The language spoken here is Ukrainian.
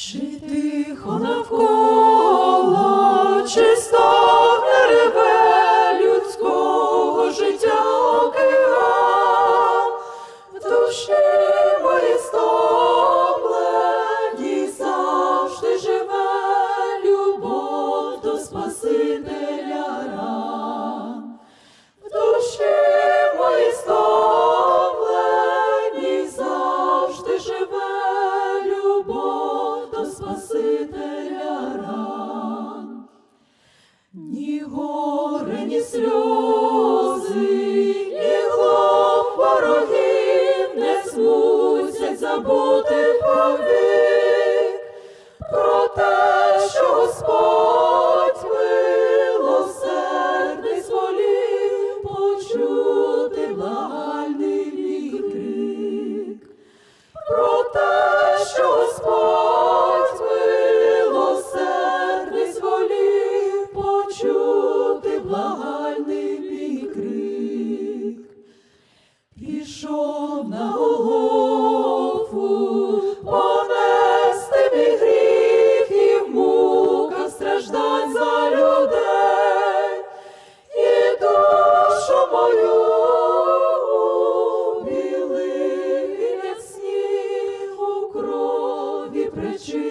Чи тихо навколо, чи стогне реве людського життя океан, в душі моїй стомленій завжди живе любов до Спасителя ран. В душі моїй стомленій завжди живе любов до Спасителя ран. Ні горе, ні сльози, ні глум ворогів не змусять забути повік про те, що Господь милосердний зволів почути благальний мій крик. Про те, що Господь милосердний зволів почути благальний мій крик. Пішов на Голгофу понести мій гріх і в муках страждань за людей, і душу мою білив від снігу крові причини.